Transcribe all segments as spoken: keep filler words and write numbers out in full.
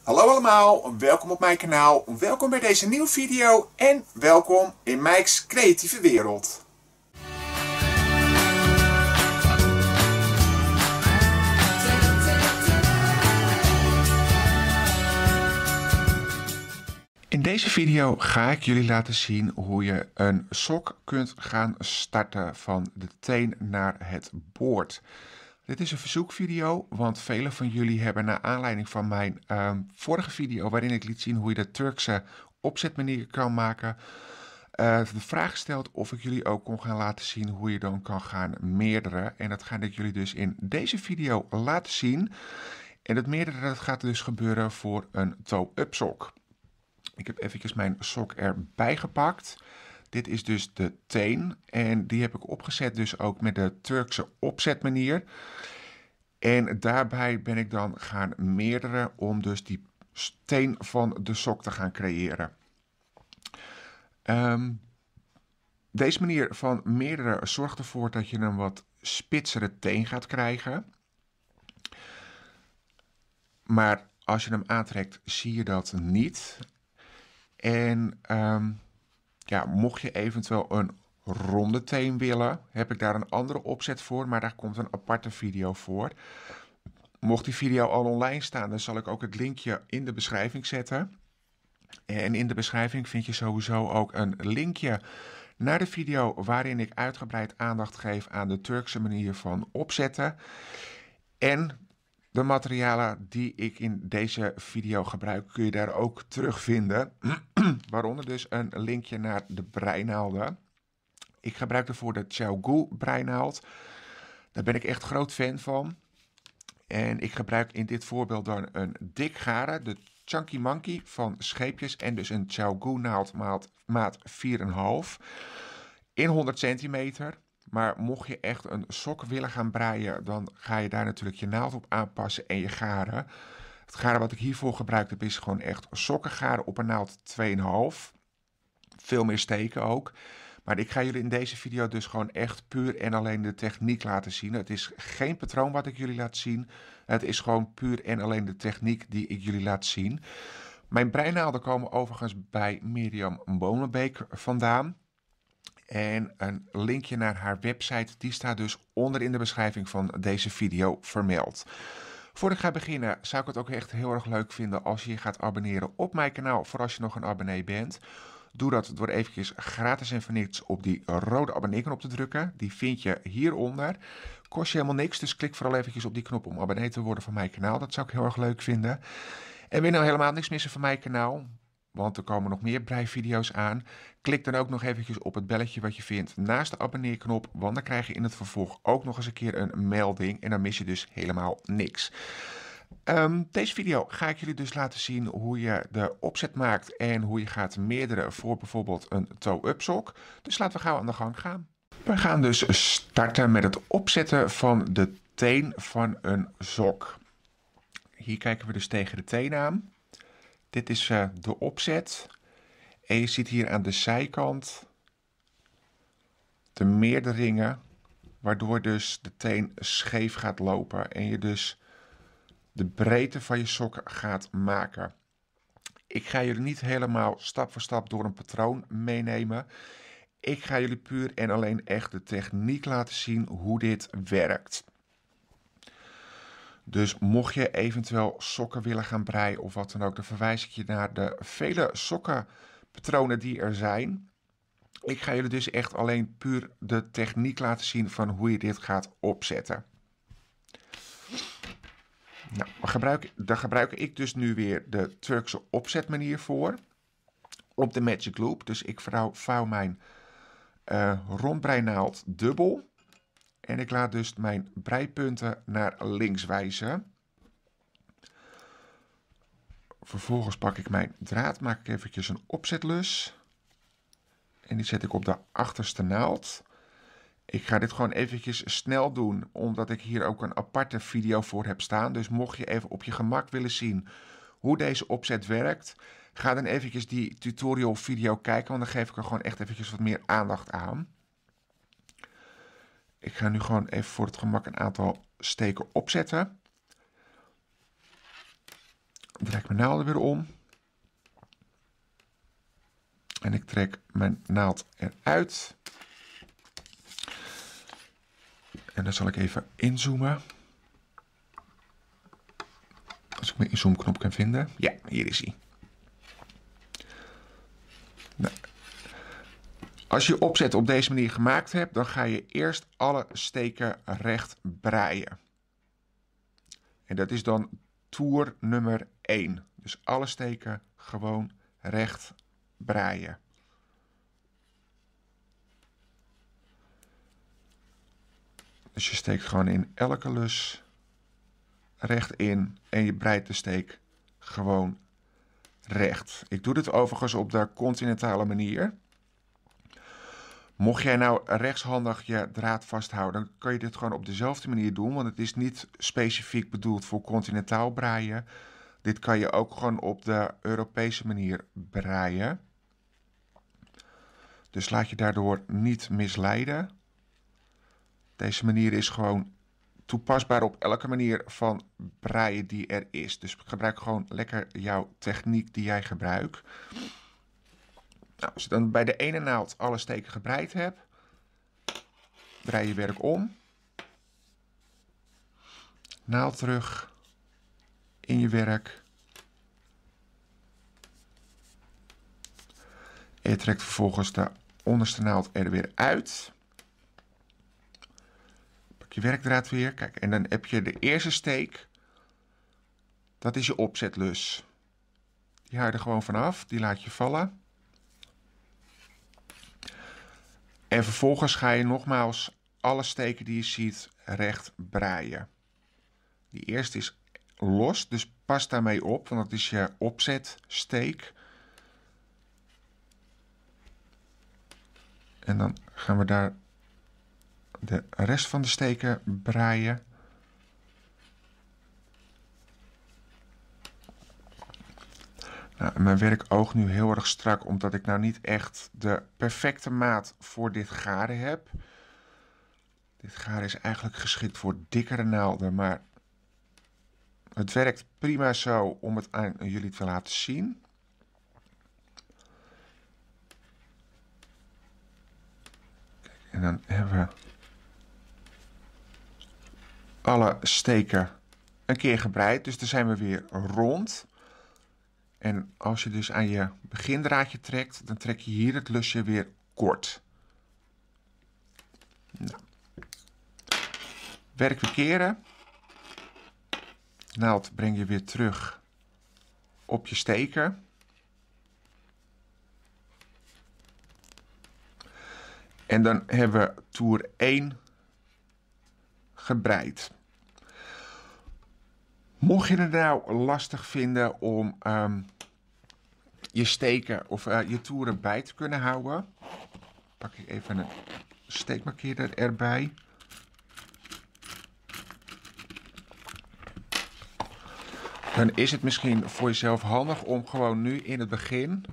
Hallo allemaal, welkom op mijn kanaal, welkom bij deze nieuwe video en welkom in Mike's creatieve wereld. In deze video ga ik jullie laten zien hoe je een sok kunt gaan starten van de teen naar het boord. Dit is een verzoekvideo, want velen van jullie hebben naar aanleiding van mijn uh, vorige video, waarin ik liet zien hoe je de Turkse opzetmanier kan maken, uh, de vraag gesteld of ik jullie ook kon gaan laten zien hoe je dan kan gaan meerderen. En dat ga ik jullie dus in deze video laten zien. En het meerderen dat gaat dus gebeuren voor een toe-up sok. Ik heb eventjes mijn sok erbij gepakt. Dit is dus de teen en die heb ik opgezet dus ook met de Turkse opzetmanier. En daarbij ben ik dan gaan meerderen om dus die teen van de sok te gaan creëren. Um, deze manier van meerderen zorgt ervoor dat je een wat spitsere teen gaat krijgen. Maar als je hem aantrekt zie je dat niet. En um, ja, mocht je eventueel een ronde teen willen, heb ik daar een andere opzet voor, maar daar komt een aparte video voor. Mocht die video al online staan, dan zal ik ook het linkje in de beschrijving zetten. En in de beschrijving vind je sowieso ook een linkje naar de video waarin ik uitgebreid aandacht geef aan de Turkse manier van opzetten. En de materialen die ik in deze video gebruik kun je daar ook terugvinden. Waaronder dus een linkje naar de breinaalden. Ik gebruik ervoor de Xiaogu breinaald. Daar ben ik echt groot fan van. En ik gebruik in dit voorbeeld dan een dik garen, de Chunky Monkey van Scheepjes. En dus een Xiaogu naald maat, maat vier komma vijf in honderd centimeter. Maar mocht je echt een sok willen gaan breien, dan ga je daar natuurlijk je naald op aanpassen en je garen. Het garen wat ik hiervoor gebruikt heb is gewoon echt sokkengaren op een naald twee komma vijf. Veel meer steken ook. Maar ik ga jullie in deze video dus gewoon echt puur en alleen de techniek laten zien. Het is geen patroon wat ik jullie laat zien. Het is gewoon puur en alleen de techniek die ik jullie laat zien. Mijn breinaalden komen overigens bij Mirjam Bonenbeek vandaan. En een linkje naar haar website, die staat dus onder in de beschrijving van deze video vermeld. Voordat ik ga beginnen, zou ik het ook echt heel erg leuk vinden als je je gaat abonneren op mijn kanaal, voor als je nog een abonnee bent. Doe dat door eventjes gratis en voor niets op die rode abonneeknop te drukken. Die vind je hieronder. Kost je helemaal niks, dus klik vooral eventjes op die knop om abonnee te worden van mijn kanaal. Dat zou ik heel erg leuk vinden. En wil je nou helemaal niks missen van mijn kanaal, want er komen nog meer breivideo's aan, klik dan ook nog eventjes op het belletje wat je vindt naast de abonneerknop, want dan krijg je in het vervolg ook nog eens een keer een melding en dan mis je dus helemaal niks. Um, deze video ga ik jullie dus laten zien hoe je de opzet maakt en hoe je gaat meerderen voor bijvoorbeeld een toe-up sok. Dus laten we gauw aan de gang gaan. We gaan dus starten met het opzetten van de teen van een sok. Hier kijken we dus tegen de teen aan. Dit is uh, de opzet. En je ziet hier aan de zijkant de meerderingen, waardoor dus de teen scheef gaat lopen en je dus de breedte van je sok gaat maken. Ik ga jullie niet helemaal stap voor stap door een patroon meenemen. Ik ga jullie puur en alleen echt de techniek laten zien hoe dit werkt. Dus mocht je eventueel sokken willen gaan breien of wat dan ook, dan verwijs ik je naar de vele sokkenpatronen die er zijn. Ik ga jullie dus echt alleen puur de techniek laten zien van hoe je dit gaat opzetten. Nou, gebruik, daar gebruik ik dus nu weer de Turkse opzetmanier voor. Op de Magic Loop. Dus ik vouw, vouw mijn uh, rondbreinaald dubbel. En ik laat dus mijn breipunten naar links wijzen. Vervolgens pak ik mijn draad, maak ik eventjes een opzetlus. En die zet ik op de achterste naald. Ik ga dit gewoon eventjes snel doen, omdat ik hier ook een aparte video voor heb staan. Dus mocht je even op je gemak willen zien hoe deze opzet werkt, ga dan eventjes die tutorial video kijken, want dan geef ik er gewoon echt eventjes wat meer aandacht aan. Ik ga nu gewoon even voor het gemak een aantal steken opzetten. draai ik mijn naalden weer om. En ik trek mijn naald eruit. En dan zal ik even inzoomen. Als ik mijn inzoomknop kan vinden. Ja, hier is hij. Nou, als je je opzet op deze manier gemaakt hebt, dan ga je eerst alle steken recht breien. En dat is dan toer nummer één. Dus alle steken gewoon recht breien. Dus je steekt gewoon in elke lus recht in en je breidt de steek gewoon recht. Ik doe dit overigens op de continentale manier. Mocht jij nou rechtshandig je draad vasthouden, dan kan je dit gewoon op dezelfde manier doen, want het is niet specifiek bedoeld voor continentaal breien. Dit kan je ook gewoon op de Europese manier breien. Dus laat je daardoor niet misleiden. Deze manier is gewoon toepasbaar op elke manier van breien die er is. Dus gebruik gewoon lekker jouw techniek die jij gebruikt. Nou, als je dan bij de ene naald alle steken gebreid hebt, draai je werk om. Naald terug in je werk. En je trekt vervolgens de onderste naald er weer uit. Pak je werkdraad weer. Kijk, en dan heb je de eerste steek. Dat is je opzetlus. Die haal je er gewoon vanaf. Die laat je vallen. En vervolgens ga je nogmaals alle steken die je ziet recht breien. Die eerste is los, dus pas daarmee op, want dat is je opzetsteek. En dan gaan we daar de rest van de steken breien. Nou, mijn werk oogt nu heel erg strak, omdat ik nou niet echt de perfecte maat voor dit garen heb. Dit garen is eigenlijk geschikt voor dikkere naalden, maar het werkt prima zo om het aan jullie te laten zien. Kijk, en dan hebben we alle steken een keer gebreid, dus dan zijn we weer rond. En als je dus aan je begindraadje trekt, dan trek je hier het lusje weer kort. Nou. Werk weer keren. Naald breng je weer terug op je steken. En dan hebben we toer één gebreid. Mocht je het nou lastig vinden om um, je steken of uh, je toeren bij te kunnen houden, pak ik even een steekmarkeerder erbij. Dan is het misschien voor jezelf handig om gewoon nu in het begin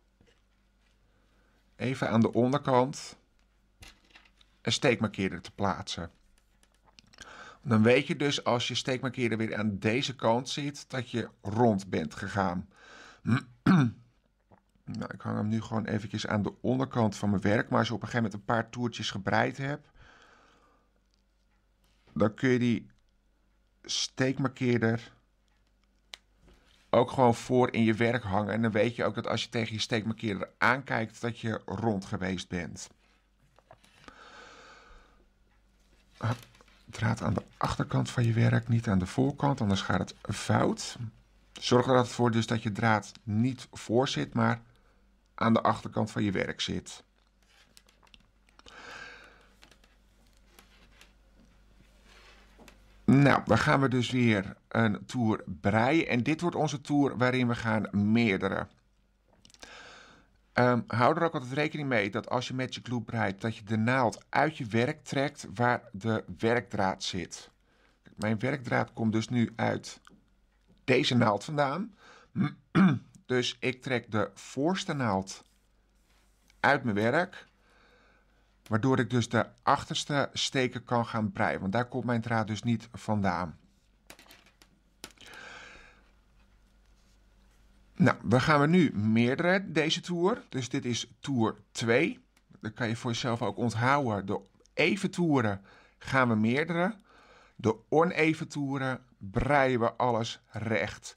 even aan de onderkant een steekmarkeerder te plaatsen. Dan weet je dus als je steekmarkeerder weer aan deze kant zit, dat je rond bent gegaan. Nou, ik hang hem nu gewoon eventjes aan de onderkant van mijn werk. Maar als je op een gegeven moment een paar toertjes gebreid hebt, dan kun je die steekmarkeerder ook gewoon voor in je werk hangen. En dan weet je ook dat als je tegen je steekmarkeerder aankijkt, dat je rond geweest bent. Draad aan de achterkant van je werk, niet aan de voorkant, anders gaat het fout. Zorg er voor dus dat je draad niet voor zit, maar aan de achterkant van je werk zit. Nou, dan gaan we dus weer een toer breien. En dit wordt onze toer waarin we gaan meerderen. Um, hou er ook altijd rekening mee dat als je Magic Loop breidt, dat je de naald uit je werk trekt waar de werkdraad zit. Mijn werkdraad komt dus nu uit deze naald vandaan. Dus ik trek de voorste naald uit mijn werk, waardoor ik dus de achterste steken kan gaan breien, want daar komt mijn draad dus niet vandaan. Nou, dan gaan we nu meerdere deze toer. Dus dit is toer twee. Dan kan je voor jezelf ook onthouden. De even toeren gaan we meerdere. De oneven toeren breien we alles recht.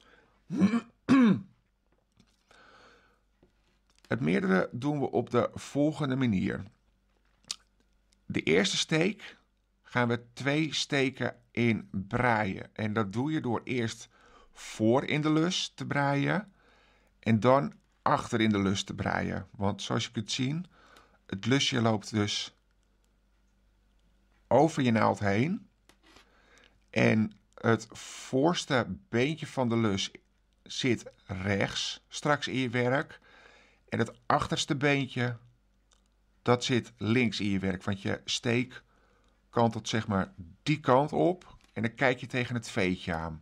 Het meerdere doen we op de volgende manier. De eerste steek gaan we twee steken in breien. En dat doe je door eerst voor in de lus te breien en dan achter in de lus te breien. Want zoals je kunt zien, het lusje loopt dus over je naald heen. En het voorste beentje van de lus zit rechts straks in je werk. En het achterste beentje, dat zit links in je werk. Want je steek kantelt zeg maar die kant op. En dan kijk je tegen het veetje aan.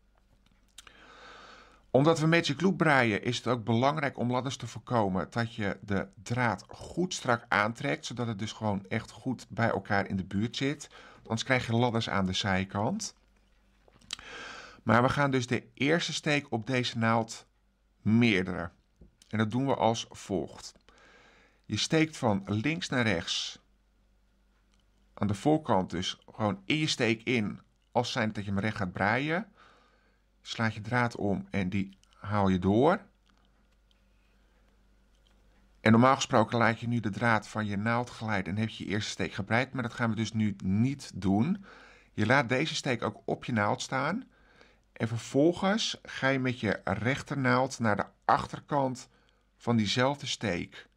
Omdat we Magic Loop breien is het ook belangrijk om ladders te voorkomen dat je de draad goed strak aantrekt. Zodat het dus gewoon echt goed bij elkaar in de buurt zit. Anders krijg je ladders aan de zijkant. Maar we gaan dus de eerste steek op deze naald meerdere. En dat doen we als volgt. Je steekt van links naar rechts. Aan de voorkant dus gewoon in je steek in. Als zijn dat je hem recht gaat breien. Slaat je draad om en die haal je door. En normaal gesproken laat je nu de draad van je naald glijden en heb je je eerste steek gebreid. Maar dat gaan we dus nu niet doen. Je laat deze steek ook op je naald staan. En vervolgens ga je met je rechternaald naar de achterkant van diezelfde steek.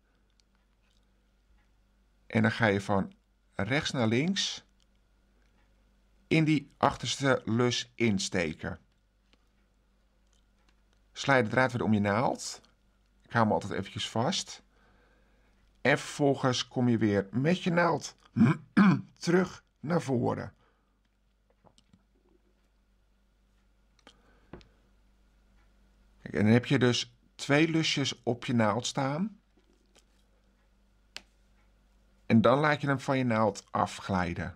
En dan ga je van rechts naar links in die achterste lus insteken. Sla je de draad weer om je naald. Ik hou hem altijd eventjes vast. En vervolgens kom je weer met je naald terug naar voren. Kijk, en dan heb je dus twee lusjes op je naald staan. En dan laat je hem van je naald afglijden.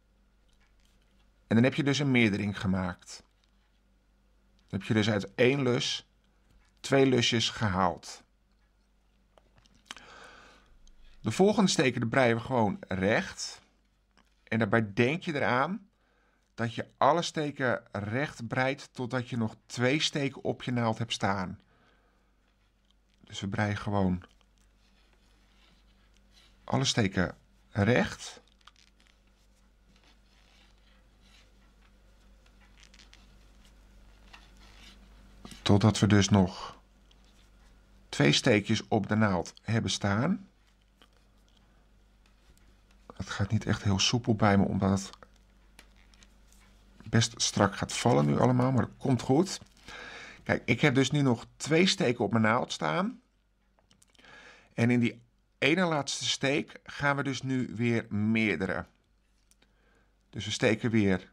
En dan heb je dus een meerdering gemaakt. Dan heb je dus uit één lus twee lusjes gehaald. De volgende steken de breien we gewoon recht. En daarbij denk je eraan dat je alle steken recht breidt totdat je nog twee steken op je naald hebt staan. Dus we breien gewoon alle steken recht. Totdat we dus nog twee steekjes op de naald hebben staan. Het gaat niet echt heel soepel bij me, omdat het best strak gaat vallen nu allemaal, maar dat komt goed. Kijk, ik heb dus nu nog twee steken op mijn naald staan. En in die ene laatste steek gaan we dus nu weer meerdere. Dus we steken weer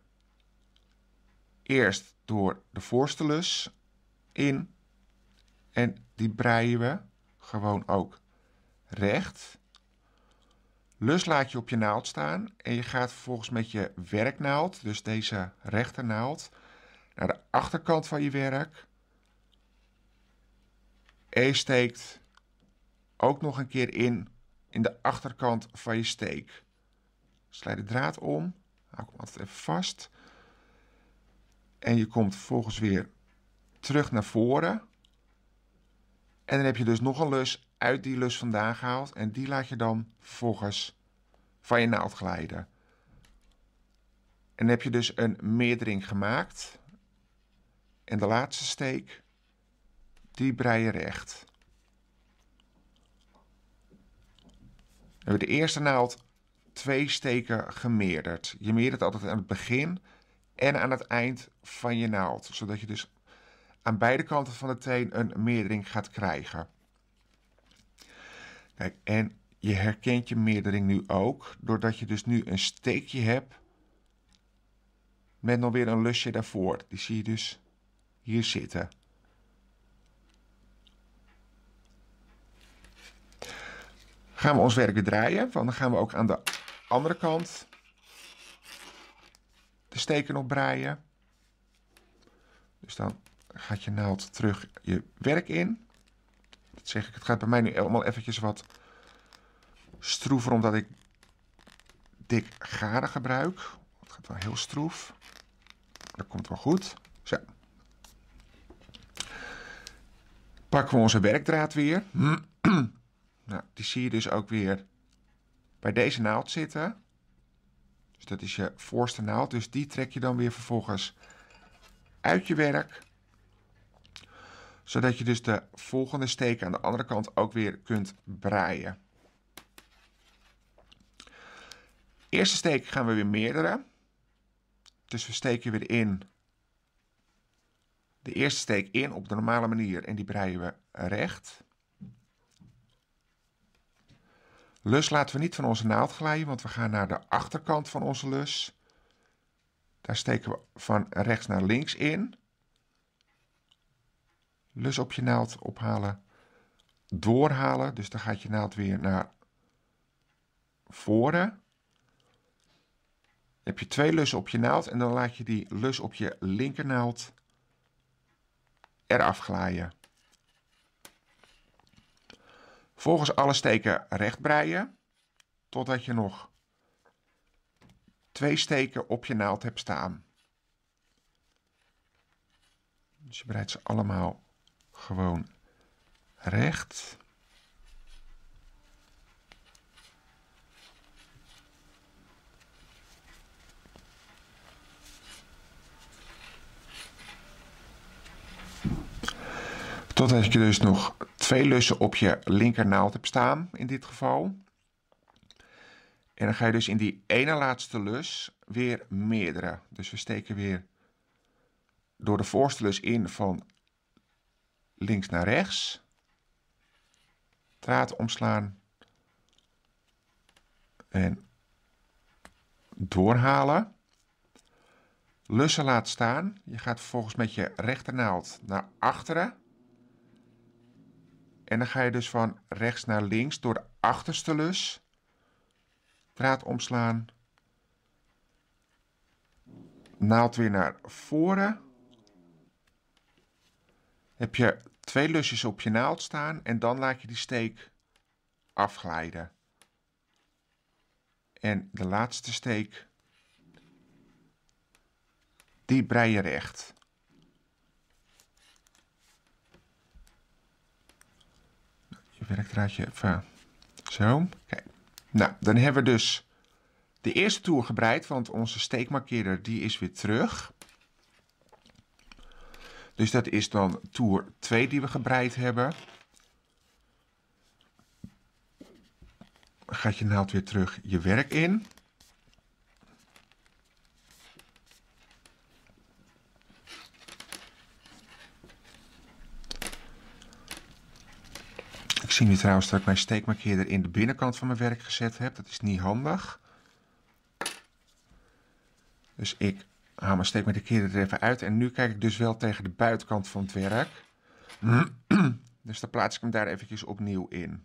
eerst door de voorste lus in. En die breien we gewoon ook recht. Lus laat je op je naald staan en je gaat vervolgens met je werknaald, dus deze rechternaald, naar de achterkant van je werk. En je steekt ook nog een keer in, in de achterkant van je steek. Slijt de draad om, hou ik hem altijd even vast. En je komt vervolgens weer terug naar voren. En dan heb je dus nog een lus uit die lus vandaan gehaald. En die laat je dan vervolgens van je naald glijden. En dan heb je dus een meerdering gemaakt. En de laatste steek, die brei je recht. We hebben de eerste naald twee steken gemeerderd. Je meerdert altijd aan het begin en aan het eind van je naald. Zodat je dus aan beide kanten van de teen een meerdering gaat krijgen. Kijk, en je herkent je meerdering nu ook, doordat je dus nu een steekje hebt met nog weer een lusje daarvoor. Die zie je dus hier zitten. Gaan we ons werk weer draaien, want dan gaan we ook aan de andere kant de steken nog breien. Dus dan gaat je naald terug je werk in. Dat zeg ik, het gaat bij mij nu allemaal eventjes wat stroever, omdat ik dik garen gebruik. Het gaat wel heel stroef. Dat komt wel goed. Zo. Pakken we onze werkdraad weer. Nou, die zie je dus ook weer bij deze naald zitten. Dus dat is je voorste naald. Dus die trek je dan weer vervolgens uit je werk. Zodat je dus de volgende steek aan de andere kant ook weer kunt breien. Eerste steek gaan we weer meerdere. Dus we steken weer in. De eerste steek in op de normale manier en die breien we recht. Lus laten we niet van onze naald glijden, want we gaan naar de achterkant van onze lus. Daar steken we van rechts naar links in. Lus op je naald ophalen, doorhalen. Dus dan gaat je naald weer naar voren. Dan heb je twee lussen op je naald en dan laat je die lus op je linkernaald eraf glijden. Vervolgens alle steken recht breien, totdat je nog twee steken op je naald hebt staan. Dus je breidt ze allemaal gewoon recht. Totdat je dus nog twee lussen op je linkernaald hebt staan, in dit geval. En dan ga je dus in die ene laatste lus weer meerdere. Dus we steken weer door de voorste lus in van links naar rechts. Draad omslaan. En doorhalen. Lussen laat staan. Je gaat vervolgens met je rechternaald naar achteren. En dan ga je dus van rechts naar links door de achterste lus. Draad omslaan. Naald weer naar voren. Heb je twee lusjes op je naald staan en dan laat je die steek afglijden. En de laatste steek, die brei je recht. Je werkdraadje even zo. Kijk. Nou, dan hebben we dus de eerste toer gebreid, want onze steekmarkeerder die is weer terug. Dus dat is dan toer twee die we gebreid hebben. Gaat je naald weer terug je werk in. Ik zie nu trouwens dat ik mijn steekmarkeerder in de binnenkant van mijn werk gezet heb. Dat is niet handig. Dus ik haal mijn steekmarkeerder er even uit. En nu kijk ik dus wel tegen de buitenkant van het werk. Dus dan plaats ik hem daar eventjes opnieuw in.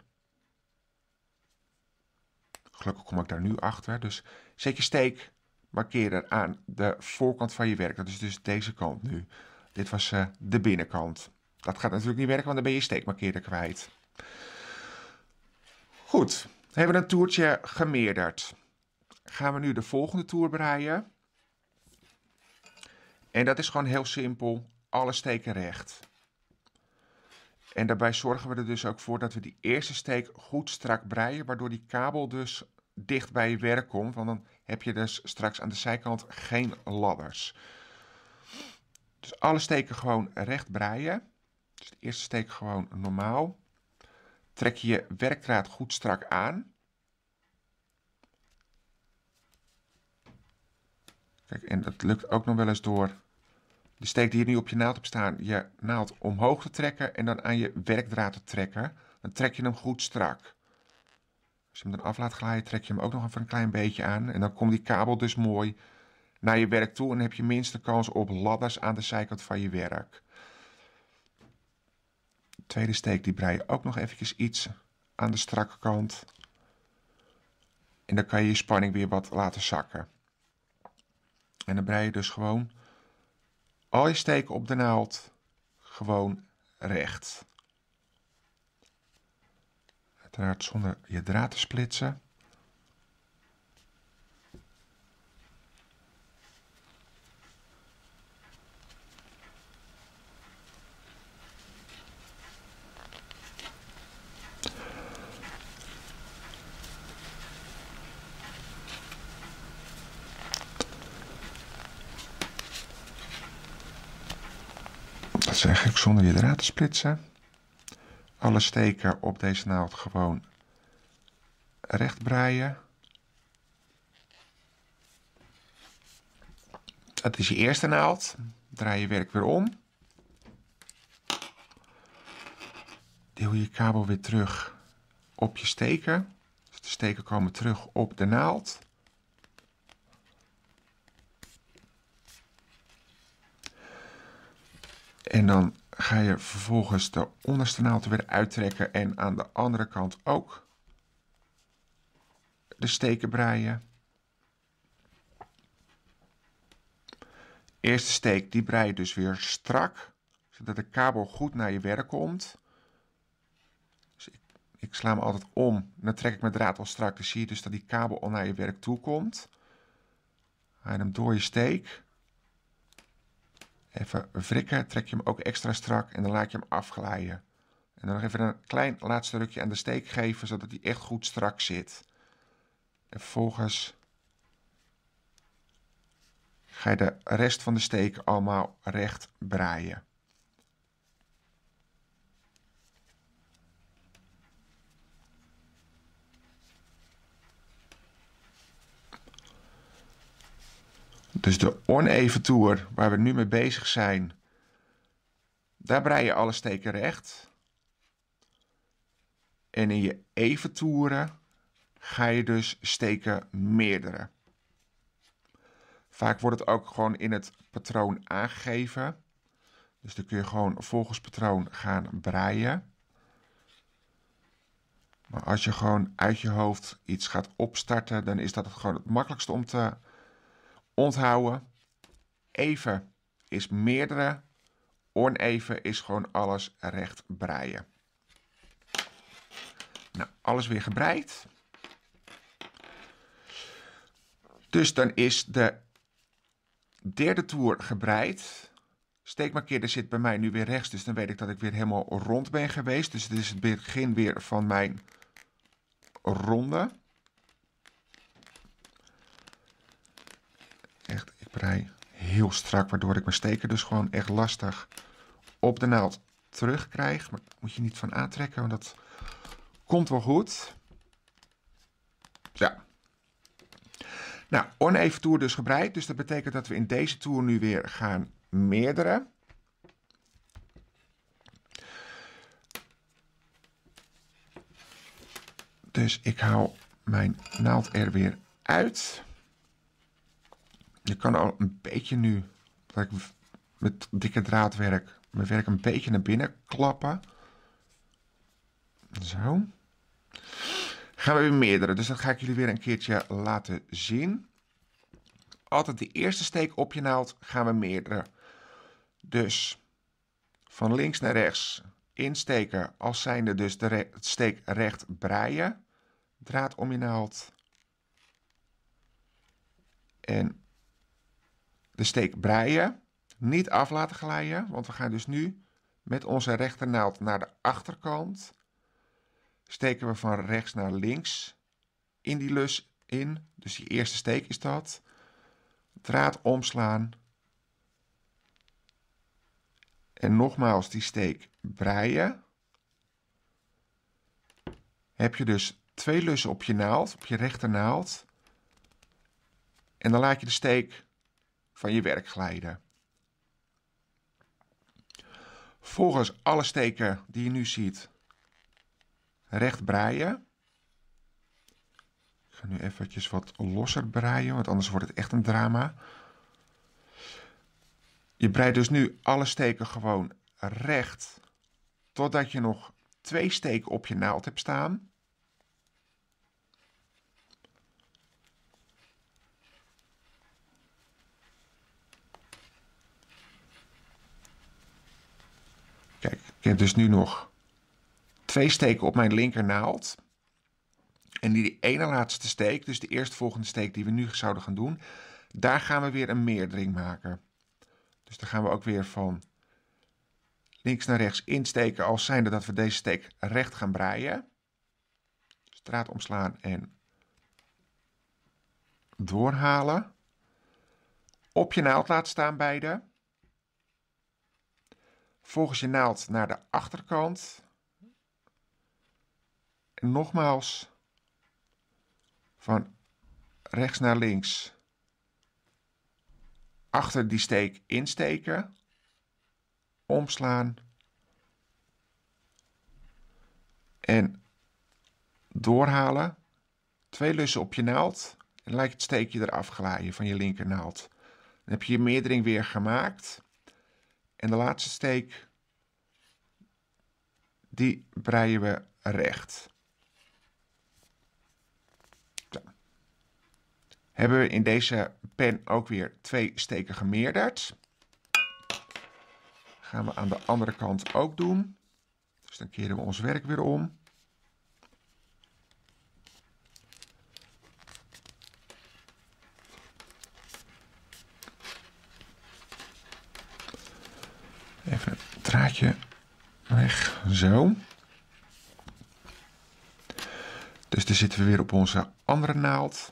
Gelukkig kom ik daar nu achter. Dus zet je steekmarkeerder aan de voorkant van je werk. Dat is dus deze kant nu. Dit was uh, de binnenkant. Dat gaat natuurlijk niet werken, want dan ben je steekmarkeerder kwijt. Goed, we hebben een toertje gemeerderd. Gaan we nu de volgende toer breien. En dat is gewoon heel simpel. Alle steken recht. En daarbij zorgen we er dus ook voor dat we die eerste steek goed strak breien. Waardoor die kabel dus dicht bij je werk komt. Want dan heb je dus straks aan de zijkant geen ladders. Dus alle steken gewoon recht breien. Dus de eerste steek gewoon normaal. Trek je je werkdraad goed strak aan. Kijk, en dat lukt ook nog wel eens door de steek die je nu op je naald hebt staan, je naald omhoog te trekken en dan aan je werkdraad te trekken. Dan trek je hem goed strak. Als je hem dan af laat glijden, trek je hem ook nog even een klein beetje aan. En dan komt die kabel dus mooi naar je werk toe en dan heb je minste kans op ladders aan de zijkant van je werk. De tweede steek die brei je ook nog eventjes iets aan de strakke kant. En dan kan je je spanning weer wat laten zakken. En dan brei je dus gewoon al je steken op de naald gewoon recht. Uiteraard zonder je draad te splitsen. Dat zeg ik zonder je draad te splitsen. Alle steken op deze naald gewoon recht breien. Het is je eerste naald. Draai je werk weer om. Deel je kabel weer terug op je steken. Dus de steken komen terug op de naald. En dan ga je vervolgens de onderste naald er weer uittrekken en aan de andere kant ook de steken breien. Eerste steek, die brei je dus weer strak, zodat de kabel goed naar je werk komt. Dus ik, ik sla hem altijd om, dan trek ik mijn draad al strak, dan zie je dus dat die kabel al naar je werk toe komt. Haal je hem door je steek. Even wrikken, trek je hem ook extra strak en dan laat je hem afglijden. En dan nog even een klein laatste rukje aan de steek geven, zodat hij echt goed strak zit. En vervolgens ga je de rest van de steek allemaal recht breien. Dus de oneven toer waar we nu mee bezig zijn, daar brei je alle steken recht. En in je even toeren ga je dus steken meerdere. Vaak wordt het ook gewoon in het patroon aangegeven. Dus dan kun je gewoon volgens patroon gaan breien. Maar als je gewoon uit je hoofd iets gaat opstarten, dan is dat het gewoon het makkelijkste om te onthouden. Even is meerdere. Oneven is gewoon alles recht breien. Nou, alles weer gebreid. Dus dan is de derde toer gebreid. Steekmarkeerder zit bij mij nu weer rechts, dus dan weet ik dat ik weer helemaal rond ben geweest. Dus dit is het begin weer van mijn ronde. Echt, ik brei heel strak, waardoor ik mijn steken dus gewoon echt lastig op de naald terugkrijg. Maar daar moet je niet van aantrekken, want dat komt wel goed. Ja. Nou, oneven toer dus gebreid. Dus dat betekent dat we in deze toer nu weer gaan meerdere. Dus ik haal mijn naald er weer uit. Je kan al een beetje nu, dat ik met dikke draad werk, mijn werk een beetje naar binnen klappen. Zo. Gaan we weer meerdere, dus dat ga ik jullie weer een keertje laten zien. Altijd de eerste steek op je naald gaan we meerdere. Dus van links naar rechts insteken, als zijnde dus de re steek recht breien. Draad om je naald. En de steek breien. Niet af laten glijden, want we gaan dus nu met onze rechternaald naar de achterkant. Steken we van rechts naar links in die lus in. Dus die eerste steek is dat. Draad omslaan. En nogmaals die steek breien. Heb je dus twee lussen op je naald, op je rechternaald. En dan laat je de steek van je werk glijden. Volgens alle steken die je nu ziet, recht breien. Ik ga nu eventjes wat losser breien, want anders wordt het echt een drama. Je breidt dus nu alle steken gewoon recht, totdat je nog twee steken op je naald hebt staan. Ik heb dus nu nog twee steken op mijn linkernaald. En die ene laatste steek, dus de eerstvolgende steek die we nu zouden gaan doen, daar gaan we weer een meerdering maken. Dus dan gaan we ook weer van links naar rechts insteken als zijnde dat we deze steek recht gaan breien. Dus draad omslaan en doorhalen. Op je naald laten staan beide. Volgens je naald naar de achterkant. En nogmaals van rechts naar links achter die steek insteken, omslaan en doorhalen. Twee lussen op je naald en laat je het steekje eraf glijden van je linkernaald. Dan heb je je meerdering weer gemaakt en de laatste steek die breien we recht. Zo. Hebben we in deze pen ook weer twee steken gemeerderd. Gaan we aan de andere kant ook doen. Dus dan keren we ons werk weer om. Even een draadje weg, zo. Dus dan zitten we weer op onze andere naald.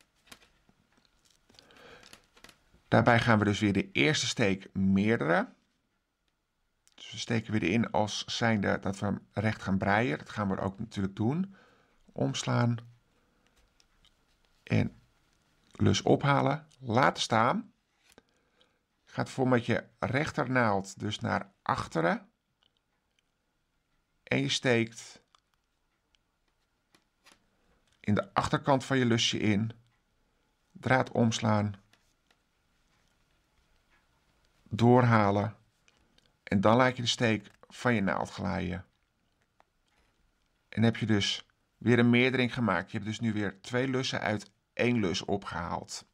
Daarbij gaan we dus weer de eerste steek meerderen. Dus we steken weer in als zijnde dat we hem recht gaan breien. Dat gaan we ook natuurlijk doen. Omslaan. En lus ophalen. Laten staan. Je gaat voor met je rechternaald dus naar achteren. En je steekt in de achterkant van je lusje in. Draad omslaan. Doorhalen. En dan laat je de steek van je naald glijden. En heb je dus weer een meerdering gemaakt. Je hebt dus nu weer twee lussen uit één lus opgehaald.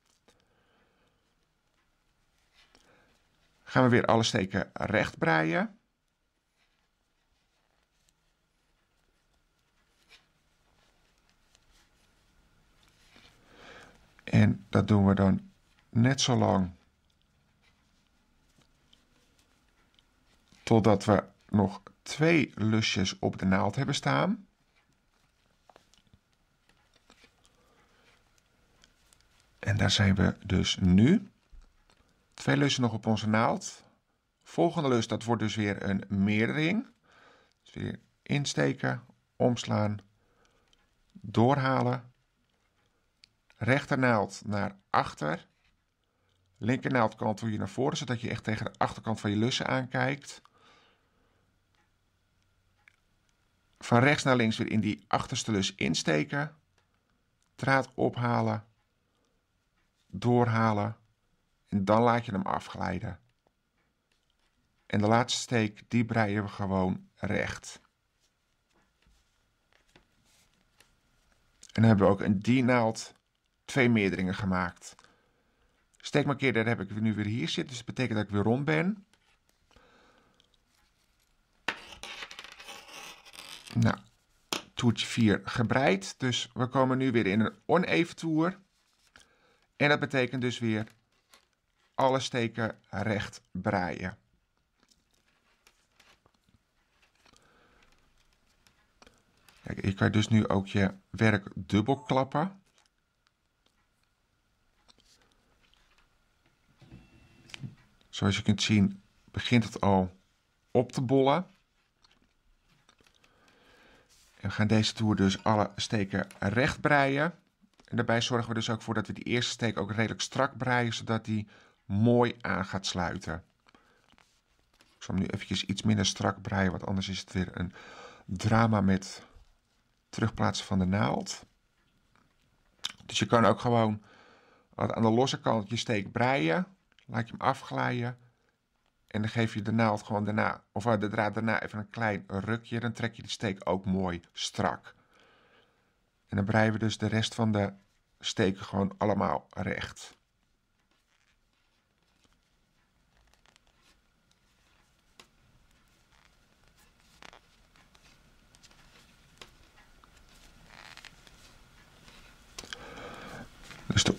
Gaan we weer alle steken recht breien. En dat doen we dan net zo lang totdat we nog twee lusjes op de naald hebben staan. En daar zijn we dus nu. Twee lussen nog op onze naald. Volgende lus, dat wordt dus weer een meerdering. Dus weer insteken, omslaan, doorhalen. Rechternaald naar achter. Linkernaald kantel je naar voren, zodat je echt tegen de achterkant van je lussen aankijkt. Van rechts naar links weer in die achterste lus insteken. Draad ophalen. Doorhalen. En dan laat je hem afglijden. En de laatste steek, die breien we gewoon recht. En dan hebben we ook in die naald twee meerderingen gemaakt. Steekmarkeerder heb ik nu weer hier zitten, dus dat betekent dat ik weer rond ben. Nou, toertje vier gebreid. Dus we komen nu weer in een oneven toer. En dat betekent dus weer alle steken recht breien. Kijk, je kan dus nu ook je werk dubbel klappen. Zoals je kunt zien begint het al op te bollen. En we gaan deze toer dus alle steken recht breien. En daarbij zorgen we dus ook voor dat we die eerste steek ook redelijk strak breien, zodat die mooi aan gaat sluiten. Ik zal hem nu eventjes iets minder strak breien, want anders is het weer een drama met terugplaatsen van de naald. Dus je kan ook gewoon aan de losse kant je steek breien. Laat je hem afglijden. En dan geef je de naald gewoon daarna, of de draad daarna even een klein rukje. Dan trek je de steek ook mooi strak. En dan breien we dus de rest van de steken gewoon allemaal recht.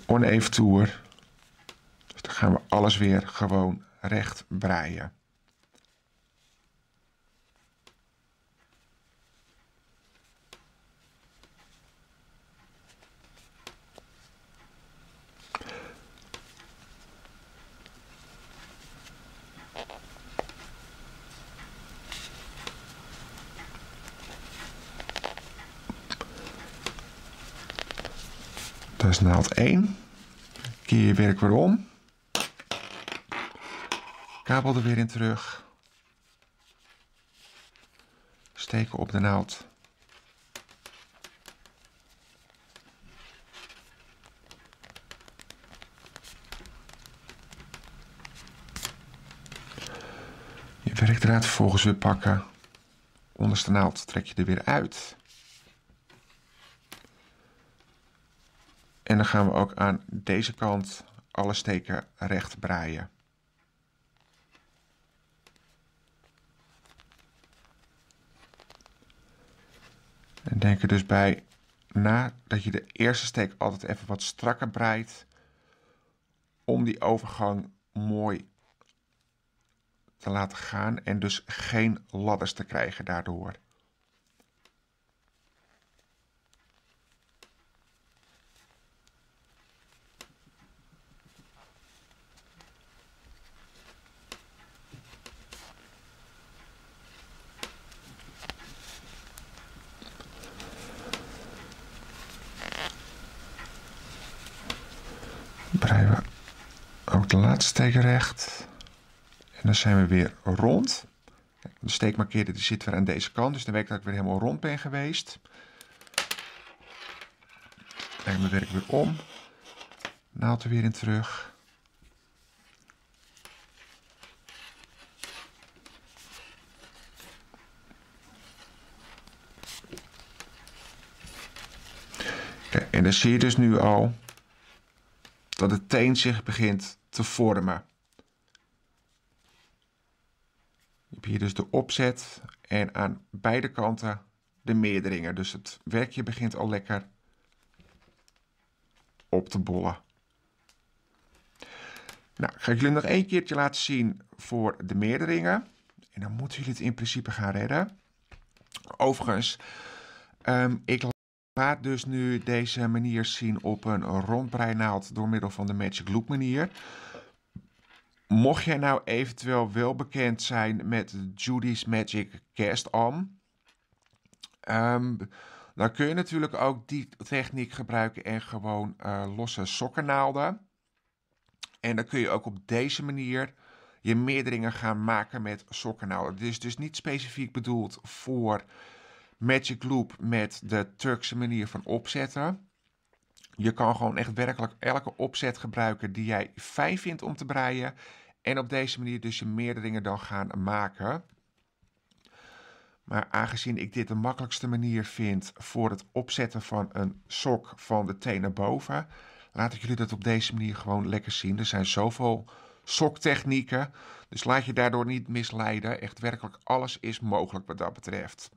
oneven toer. Dus dan gaan we alles weer gewoon recht breien. Dat is naald één. Keer je werk weer om. Kabel er weer in terug. Steken op de naald. Je werkdraad vervolgens weer pakken. Onderste naald trek je er weer uit. En dan gaan we ook aan deze kant alle steken recht breien. En denk er dus bij na dat je de eerste steek altijd even wat strakker breidt. Om die overgang mooi te laten gaan en dus geen ladders te krijgen daardoor. Breien we ook de laatste steek recht. En dan zijn we weer rond. De steekmarkeerder die zit weer aan deze kant, dus dan weet ik dat ik weer helemaal rond ben geweest. Leg mijn werk weer om. Naald er weer in terug. Kijk, en dan zie je dus nu al dat de teen zich begint te vormen. Je hebt hier dus de opzet en aan beide kanten de meerderingen. Dus het werkje begint al lekker op te bollen. Nou, ga ik jullie nog één keertje laten zien voor de meerderingen. En dan moeten jullie het in principe gaan redden. Overigens, um, ik laat dus nu deze manier zien op een rondbreinaald door middel van de Magic Loop manier. Mocht jij nou eventueel wel bekend zijn met Judy's Magic Cast On, um, dan kun je natuurlijk ook die techniek gebruiken en gewoon uh, losse sokkennaalden. En dan kun je ook op deze manier je meerderingen gaan maken met sokkennaalden. Dit is dus niet specifiek bedoeld voor Magic Loop met de Turkse manier van opzetten. Je kan gewoon echt werkelijk elke opzet gebruiken die jij fijn vindt om te breien. En op deze manier dus je meerderingen dan gaan maken. Maar aangezien ik dit de makkelijkste manier vind voor het opzetten van een sok van de teen naar boven, laat ik jullie dat op deze manier gewoon lekker zien. Er zijn zoveel soktechnieken, dus laat je daardoor niet misleiden. Echt werkelijk alles is mogelijk wat dat betreft.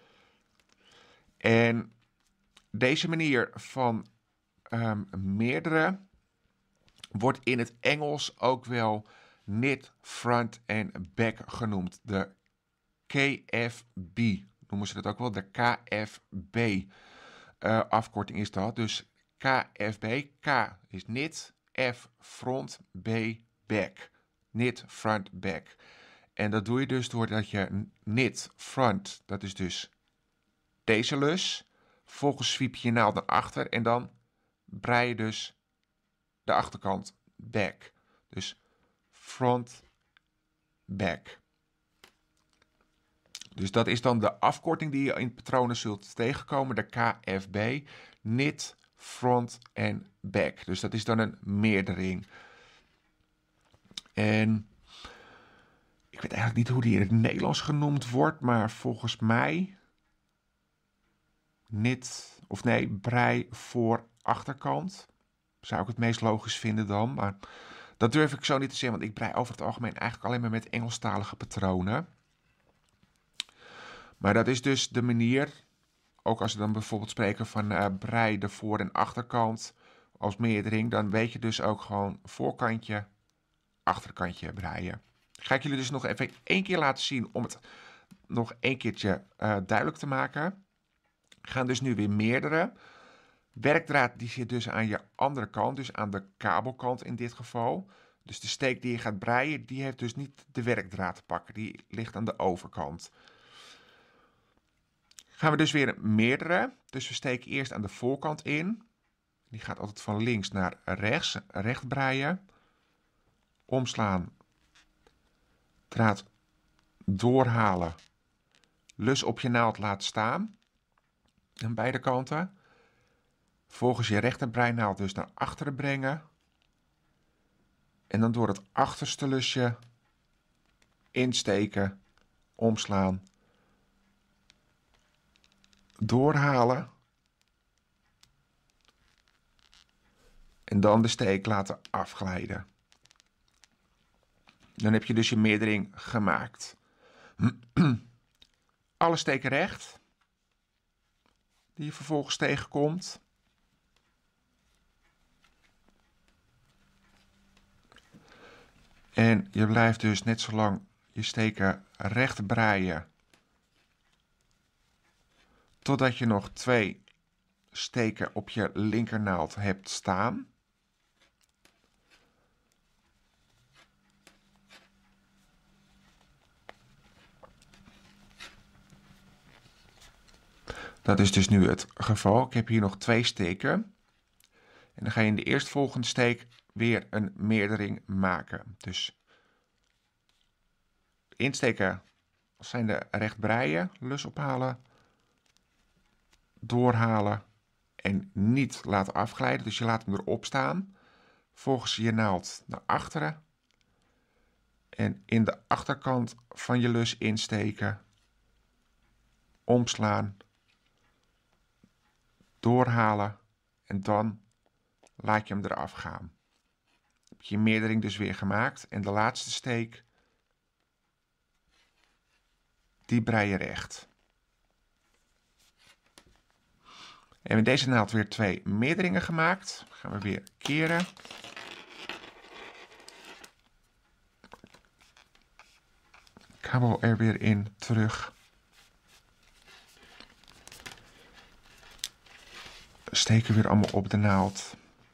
En deze manier van um, meerdere wordt in het Engels ook wel knit front en back genoemd. De K F B noemen ze dat ook wel. De K F B uh, afkorting is dat. Dus K F B. K is knit, F front, B back. Knit front back. En dat doe je dus doordat je knit front, dat is dus deze lus. Vervolgens sweep je je naald naar achter en dan brei je dus de achterkant back. Dus front, back. Dus dat is dan de afkorting die je in patronen zult tegenkomen. De K F B. Knit, front en back. Dus dat is dan een meerdering. En ik weet eigenlijk niet hoe die in het Nederlands genoemd wordt. Maar volgens mij knit, of nee, brei voor achterkant. Zou ik het meest logisch vinden dan. Maar dat durf ik zo niet te zeggen. Want ik brei over het algemeen eigenlijk alleen maar met Engelstalige patronen. Maar dat is dus de manier, ook als we dan bijvoorbeeld spreken van uh, brei de voor- en achterkant als meerdering, dan weet je dus ook gewoon voorkantje, achterkantje breien. Ga ik jullie dus nog even één keer laten zien om het nog één keertje uh, duidelijk te maken. We gaan dus nu weer meerdere. Werkdraad die zit dus aan je andere kant, dus aan de kabelkant in dit geval. Dus de steek die je gaat breien, die heeft dus niet de werkdraad te pakken. Die ligt aan de overkant. Gaan we dus weer meerdere. Dus we steken eerst aan de voorkant in. Die gaat altijd van links naar rechts. Recht breien. Omslaan. Draad doorhalen. Lus op je naald laten staan. Aan beide kanten. Vervolgens je rechterbreinaald dus naar achteren brengen. En dan door het achterste lusje insteken, omslaan, doorhalen. En dan de steek laten afglijden. Dan heb je dus je meerdering gemaakt. Alle steken recht. Die je vervolgens tegenkomt. En je blijft dus net zo lang je steken recht breien. Totdat je nog twee steken op je linkernaald hebt staan. Dat is dus nu het geval. Ik heb hier nog twee steken. En dan ga je in de eerstvolgende steek weer een meerdering maken. Dus insteken zijn de recht breien, lus ophalen, doorhalen en niet laten afglijden. Dus je laat hem erop staan. Volgens je naald naar achteren. En in de achterkant van je lus insteken. Omslaan. Doorhalen. En dan laat je hem eraf gaan. Heb je je meerdering dus weer gemaakt. En de laatste steek, die brei je recht. En met deze naald weer twee meerderingen gemaakt. Gaan we weer keren. Kabel er weer in, terug. Steken weer allemaal op de naald.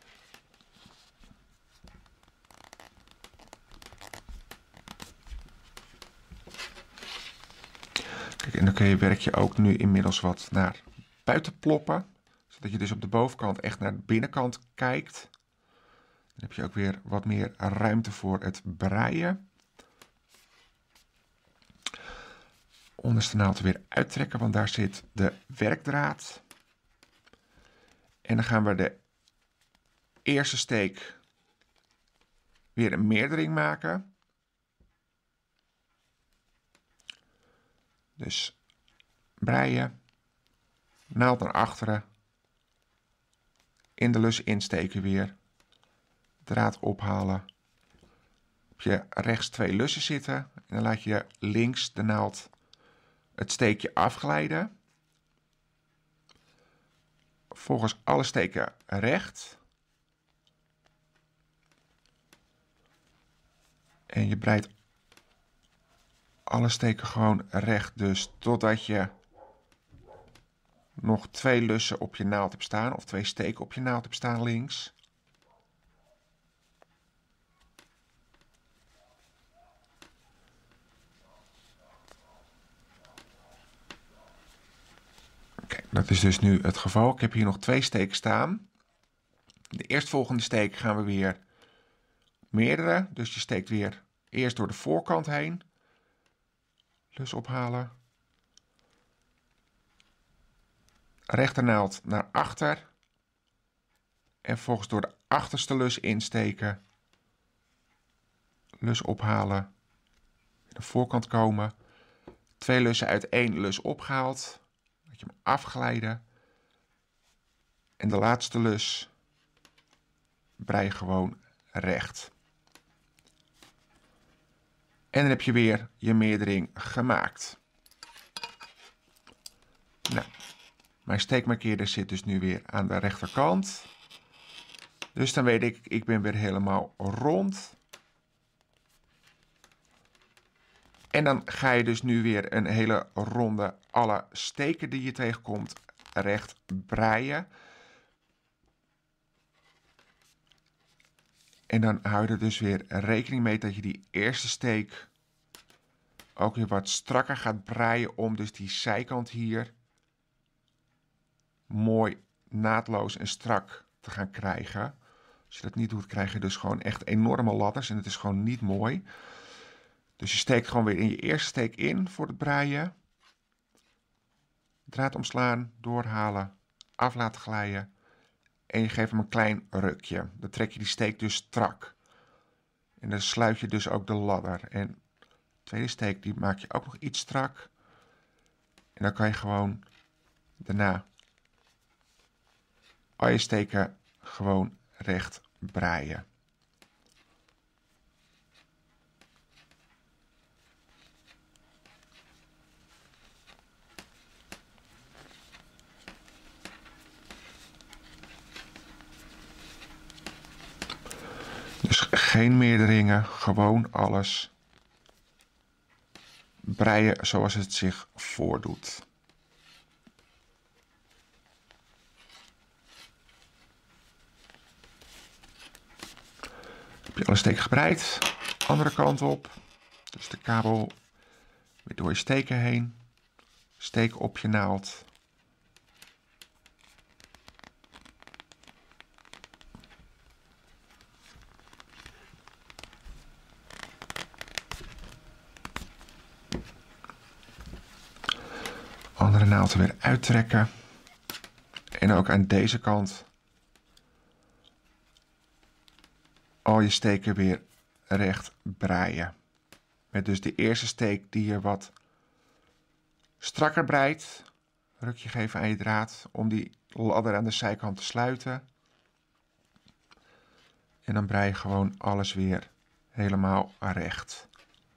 Kijk, en dan kun je werkje ook nu inmiddels wat naar buiten ploppen. Zodat je dus op de bovenkant echt naar de binnenkant kijkt. Dan heb je ook weer wat meer ruimte voor het breien. Onderste naald weer uittrekken, want daar zit de werkdraad. En dan gaan we de eerste steek weer een meerdering maken. Dus breien, naald naar achteren, in de lus insteken weer, draad ophalen. Heb je rechts twee lussen zitten en dan laat je links de naald het steekje afglijden. Vervolgens alle steken recht. En je breidt alle steken gewoon recht, dus totdat je nog twee lussen op je naald hebt staan, of twee steken op je naald hebt staan links. Oké, dat is dus nu het geval. Ik heb hier nog twee steken staan. De eerstvolgende steek gaan we weer meerdere, dus je steekt weer eerst door de voorkant heen. Lus ophalen. Rechternaald naar achter. En vervolgens door de achterste lus insteken. Lus ophalen. De voorkant komen. Twee lussen uit één lus opgehaald. Laat je hem afglijden. En de laatste lus brei je gewoon recht. En dan heb je weer je meerdering gemaakt. Nou, mijn steekmarkeerder zit dus nu weer aan de rechterkant. Dus dan weet ik, ik ben weer helemaal rond. En dan ga je dus nu weer een hele ronde alle steken die je tegenkomt recht breien. En dan hou je er dus weer rekening mee dat je die eerste steek ook weer wat strakker gaat breien om dus die zijkant hier mooi naadloos en strak te gaan krijgen. Als je dat niet doet, krijg je dus gewoon echt enorme ladders en het is gewoon niet mooi. Dus je steekt gewoon weer in je eerste steek in voor het breien. Draad omslaan, doorhalen, af laten glijden. En je geeft hem een klein rukje. Dan trek je die steek dus strak. En dan sluit je dus ook de ladder. En de tweede steek die maak je ook nog iets strak. En dan kan je gewoon daarna al je steken gewoon recht breien. Dus geen meerderingen, gewoon alles breien zoals het zich voordoet. Heb je alle steken gebreid, andere kant op, dus de kabel weer door je steken heen, steek op je naald. Andere naald er weer uittrekken. En ook aan deze kant al je steken weer recht breien. Met dus de eerste steek die je wat strakker breidt. Rukje geven aan je draad om die ladder aan de zijkant te sluiten. En dan brei je gewoon alles weer helemaal recht.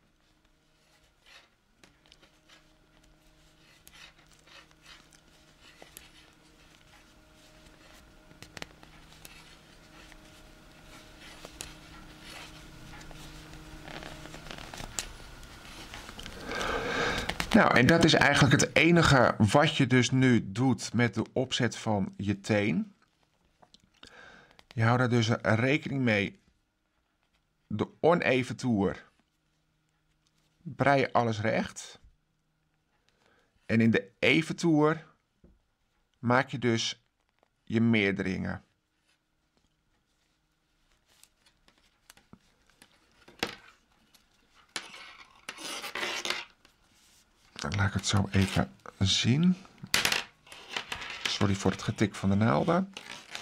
Nou, en dat is eigenlijk het enige wat je dus nu doet met de opzet van je teen. Je houdt er dus rekening mee, de oneven toer brei je alles recht. En in de even toer maak je dus je meerderingen. Dan laat ik het zo even zien. Sorry voor het getik van de naalden.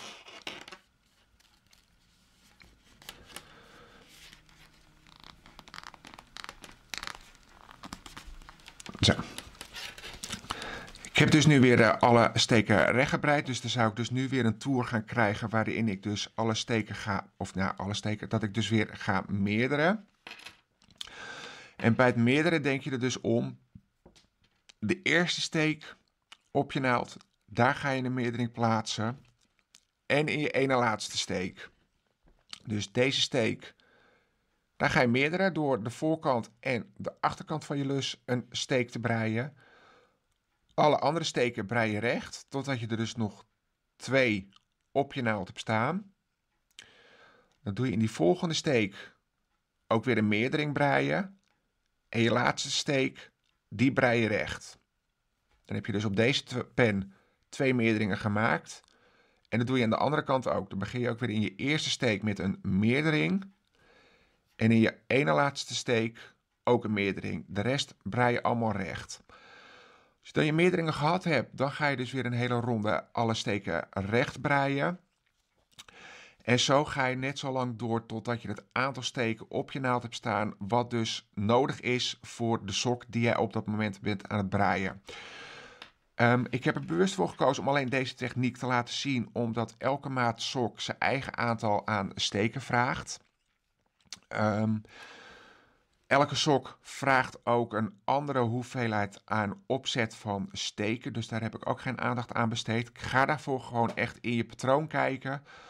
Zo. Ik heb dus nu weer uh, alle steken rechtgebreid. Dus dan zou ik dus nu weer een toer gaan krijgen waarin ik dus alle steken ga, of nou alle steken, dat ik dus weer ga meerderen. En bij het meerderen denk je er dus om, de eerste steek op je naald, daar ga je een meerdering plaatsen. En in je ene laatste steek. Dus deze steek, daar ga je meerderen door de voorkant en de achterkant van je lus een steek te breien. Alle andere steken brei je recht, totdat je er dus nog twee op je naald hebt staan. Dan doe je in die volgende steek ook weer een meerdering breien. En je laatste steek, die brei je recht. Dan heb je dus op deze pen twee meerderingen gemaakt. En dat doe je aan de andere kant ook. Dan begin je ook weer in je eerste steek met een meerdering. En in je ene laatste steek ook een meerdering. De rest brei je allemaal recht. Als je dan je meerderingen gehad hebt, dan ga je dus weer een hele ronde alle steken recht breien. En zo ga je net zo lang door totdat je het aantal steken op je naald hebt staan, wat dus nodig is voor de sok die jij op dat moment bent aan het breien. Um, ik heb er bewust voor gekozen om alleen deze techniek te laten zien, omdat elke maat sok zijn eigen aantal aan steken vraagt. Um, elke sok vraagt ook een andere hoeveelheid aan opzet van steken, dus daar heb ik ook geen aandacht aan besteed. Ik ga daarvoor gewoon echt in je patroon kijken.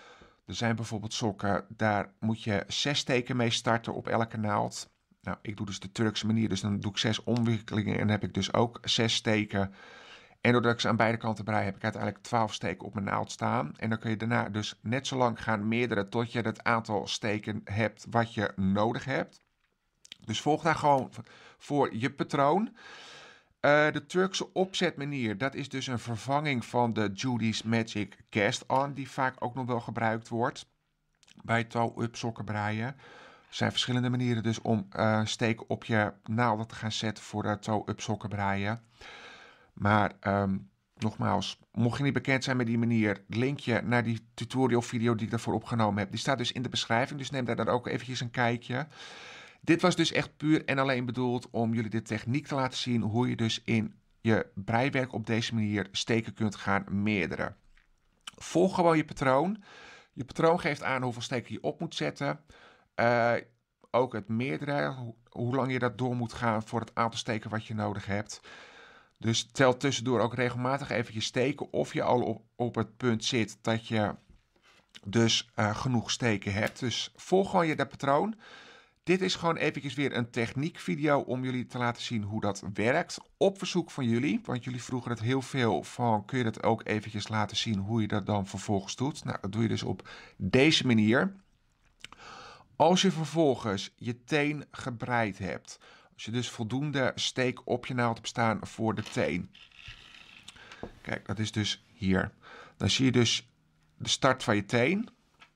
Er zijn bijvoorbeeld sokken, daar moet je zes steken mee starten op elke naald. Nou, ik doe dus de Turkse manier, dus dan doe ik zes omwikkelingen en dan heb ik dus ook zes steken. En doordat ik ze aan beide kanten brei, heb ik uiteindelijk twaalf steken op mijn naald staan. En dan kun je daarna dus net zo lang gaan meerderen tot je het aantal steken hebt wat je nodig hebt. Dus volg daar gewoon voor je patroon. Uh, de Turkse opzetmanier, dat is dus een vervanging van de Judy's Magic Cast-On, die vaak ook nog wel gebruikt wordt bij toe-up sokken breien. Er zijn verschillende manieren dus om uh, steken op je naalden te gaan zetten voor de toe-up sokken breien. Maar um, nogmaals, mocht je niet bekend zijn met die manier, linkje naar die tutorial video die ik daarvoor opgenomen heb, die staat dus in de beschrijving, dus neem daar dan ook eventjes een kijkje. Dit was dus echt puur en alleen bedoeld om jullie de techniek te laten zien hoe je dus in je breiwerk op deze manier steken kunt gaan meerderen. Volg gewoon je patroon. Je patroon geeft aan hoeveel steken je op moet zetten. Uh, ook het meerdere, ho hoe lang je dat door moet gaan voor het aantal steken wat je nodig hebt. Dus tel tussendoor ook regelmatig even je steken of je al op, op het punt zit dat je dus uh, genoeg steken hebt. Dus volg gewoon je dat patroon. Dit is gewoon eventjes weer een techniekvideo om jullie te laten zien hoe dat werkt. Op verzoek van jullie, want jullie vroegen het heel veel van, kun je dat ook eventjes laten zien hoe je dat dan vervolgens doet. Nou, dat doe je dus op deze manier. Als je vervolgens je teen gebreid hebt, als je dus voldoende steek op je naald hebt staan voor de teen. Kijk, dat is dus hier. Dan zie je dus de start van je teen.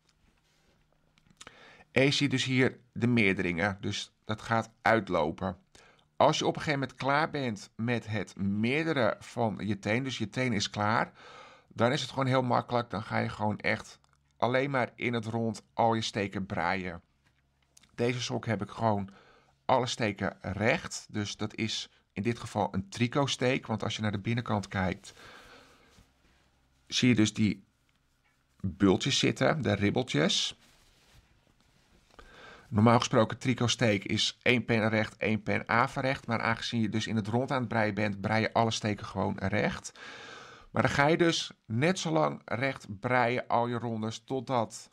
En je ziet dus hier de meerderingen, dus dat gaat uitlopen. Als je op een gegeven moment klaar bent met het meerderen van je teen, dus je teen is klaar, dan is het gewoon heel makkelijk. Dan ga je gewoon echt alleen maar in het rond al je steken breien. Deze sok heb ik gewoon alle steken recht, dus dat is in dit geval een tricotsteek, want als je naar de binnenkant kijkt, zie je dus die bultjes zitten, de ribbeltjes. Normaal gesproken tricotsteek is één pen recht, één pen averecht. Maar aangezien je dus in het rond aan het breien bent, brei je alle steken gewoon recht. Maar dan ga je dus net zo lang recht breien al je rondes totdat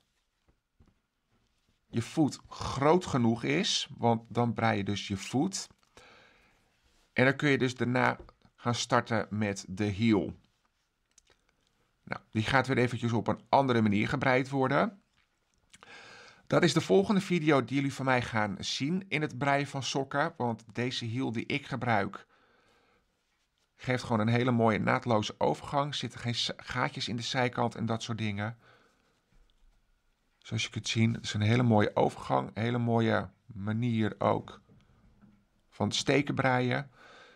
je voet groot genoeg is. Want dan brei je dus je voet. En dan kun je dus daarna gaan starten met de hiel. Nou, die gaat weer eventjes op een andere manier gebreid worden. Dat is de volgende video die jullie van mij gaan zien in het breien van sokken. Want deze hiel die ik gebruik geeft gewoon een hele mooie naadloze overgang. Er zitten geen gaatjes in de zijkant en dat soort dingen. Zoals je kunt zien, het is een hele mooie overgang. Een hele mooie manier ook van steken breien.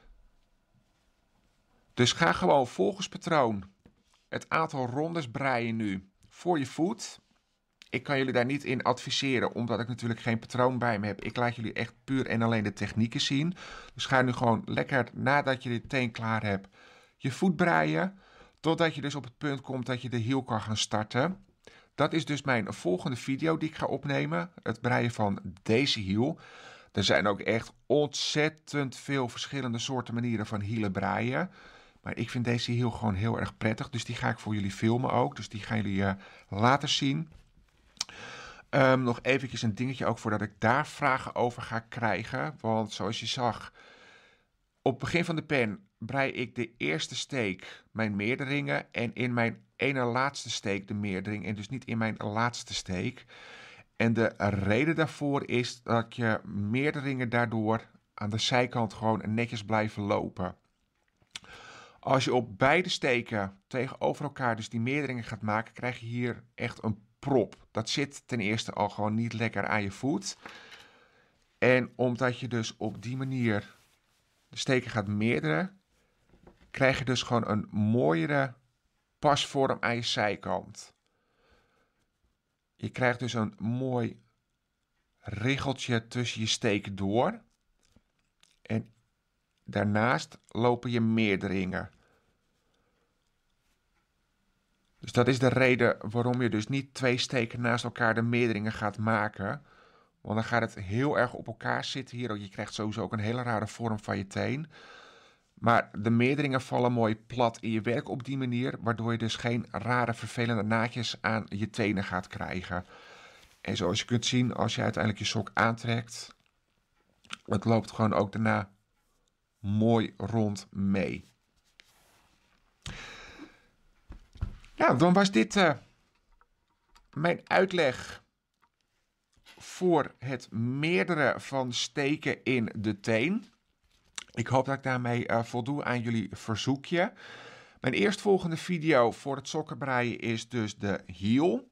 Dus ga gewoon volgens patroon het aantal rondes breien nu voor je voet. Ik kan jullie daar niet in adviseren, omdat ik natuurlijk geen patroon bij me heb. Ik laat jullie echt puur en alleen de technieken zien. Dus ga nu gewoon lekker, nadat je dit teen klaar hebt, je voet breien. Totdat je dus op het punt komt dat je de hiel kan gaan starten. Dat is dus mijn volgende video die ik ga opnemen. Het breien van deze hiel. Er zijn ook echt ontzettend veel verschillende soorten manieren van hielen breien. Maar ik vind deze hiel gewoon heel erg prettig. Dus die ga ik voor jullie filmen ook. Dus die gaan jullie uh, later zien. Um, nog eventjes een dingetje ook voordat ik daar vragen over ga krijgen. Want zoals je zag, op het begin van de pen brei ik de eerste steek mijn meerderingen. En in mijn ene laatste steek de meerdering. En dus niet in mijn laatste steek. En de reden daarvoor is dat je meerderingen daardoor aan de zijkant gewoon netjes blijven lopen. Als je op beide steken tegenover elkaar dus die meerderingen gaat maken, krijg je hier echt een prop. Dat zit ten eerste al gewoon niet lekker aan je voet. En omdat je dus op die manier de steken gaat meerderen, krijg je dus gewoon een mooiere pasvorm aan je zijkant. Je krijgt dus een mooi riggeltje tussen je steken door. En daarnaast lopen je meerderingen. Dus dat is de reden waarom je dus niet twee steken naast elkaar de meerderingen gaat maken. Want dan gaat het heel erg op elkaar zitten hier. Je krijgt sowieso ook een hele rare vorm van je teen. Maar de meerderingen vallen mooi plat in je werk op die manier, waardoor je dus geen rare vervelende naadjes aan je tenen gaat krijgen. En zoals je kunt zien, als je uiteindelijk je sok aantrekt, het loopt gewoon ook daarna mooi rond mee. Nou, dan was dit uh, mijn uitleg voor het meerdere van steken in de teen. Ik hoop dat ik daarmee uh, voldoe aan jullie verzoekje. Mijn eerstvolgende video voor het sokkenbreien is dus de hiel.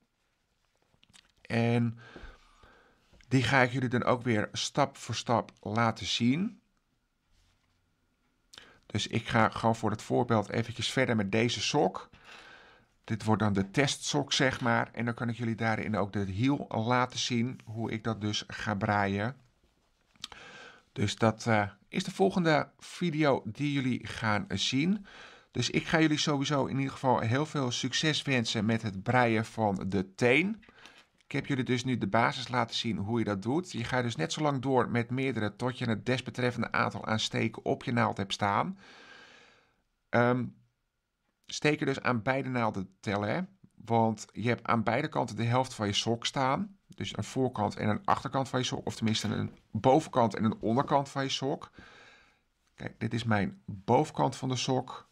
En die ga ik jullie dan ook weer stap voor stap laten zien. Dus ik ga gewoon voor het voorbeeld eventjes verder met deze sok. Dit wordt dan de testsok, zeg maar. En dan kan ik jullie daarin ook de hiel laten zien, hoe ik dat dus ga breien. Dus dat uh, is de volgende video die jullie gaan zien. Dus ik ga jullie sowieso in ieder geval heel veel succes wensen met het breien van de teen. Ik heb jullie dus nu de basis laten zien hoe je dat doet. Je gaat dus net zo lang door met meerdere tot je het desbetreffende aantal aan steken op je naald hebt staan. Um, steken dus aan beide naalden tellen, hè? Want je hebt aan beide kanten de helft van je sok staan. Dus een voorkant en een achterkant van je sok. Of tenminste een bovenkant en een onderkant van je sok. Kijk, dit is mijn bovenkant van de sok.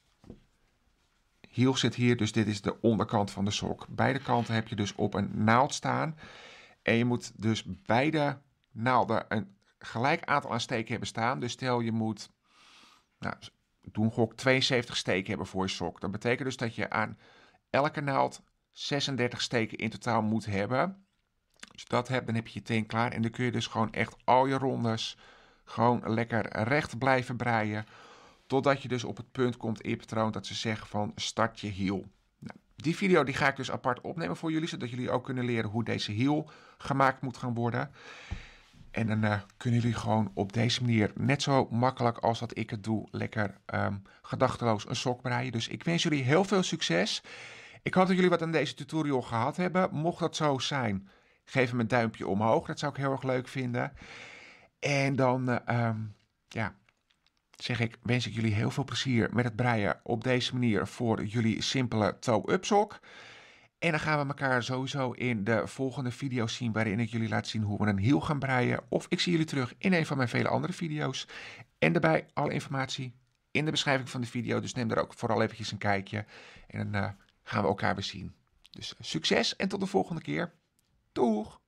Hiel zit hier, dus dit is de onderkant van de sok. Beide kanten heb je dus op een naald staan. En je moet dus beide naalden een gelijk aantal aan steken hebben staan. Dus stel je moet, nou, doen gok tweeënzeventig steken hebben voor je sok. Dat betekent dus dat je aan elke naald zesendertig steken in totaal moet hebben. Als je dat hebt, dan heb je je teen klaar. En dan kun je dus gewoon echt al je rondes gewoon lekker recht blijven breien. Totdat je dus op het punt komt in je patroon dat ze zeggen van start je hiel. Nou, die video die ga ik dus apart opnemen voor jullie. Zodat jullie ook kunnen leren hoe deze hiel gemaakt moet gaan worden. En dan uh, kunnen jullie gewoon op deze manier net zo makkelijk als dat ik het doe. Lekker um, gedachteloos een sok breien. Dus ik wens jullie heel veel succes. Ik hoop dat jullie wat aan deze tutorial gehad hebben. Mocht dat zo zijn, geef hem een duimpje omhoog. Dat zou ik heel erg leuk vinden. En dan uh, um, ja, zeg ik, wens ik jullie heel veel plezier met het breien op deze manier voor jullie simpele toe-up sok. En dan gaan we elkaar sowieso in de volgende video zien waarin ik jullie laat zien hoe we een hiel gaan breien. Of ik zie jullie terug in een van mijn vele andere video's. En daarbij alle informatie in de beschrijving van de video. Dus neem daar ook vooral eventjes een kijkje. En dan uh, gaan we elkaar weer zien. Dus succes en tot de volgende keer. Doeg!